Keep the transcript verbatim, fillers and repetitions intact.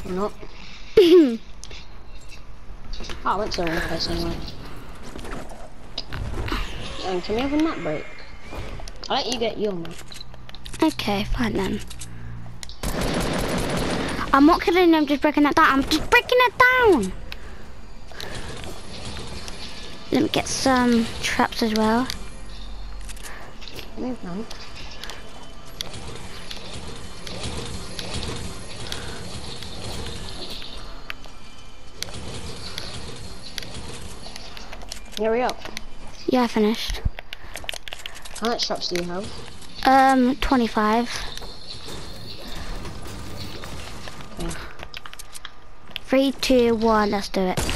Or not. Oh, I went to the wrong place anyway. Um, can we have a map break? I'll let you get your map. Okay, fine then. I'm not kidding, I'm just breaking it down. I'm just breaking it down. Let me get some traps as well. Move now. Here we up. Yeah, I finished. How much traps do you have? Um, twenty-five. Okay. Three, two, one, let's do it.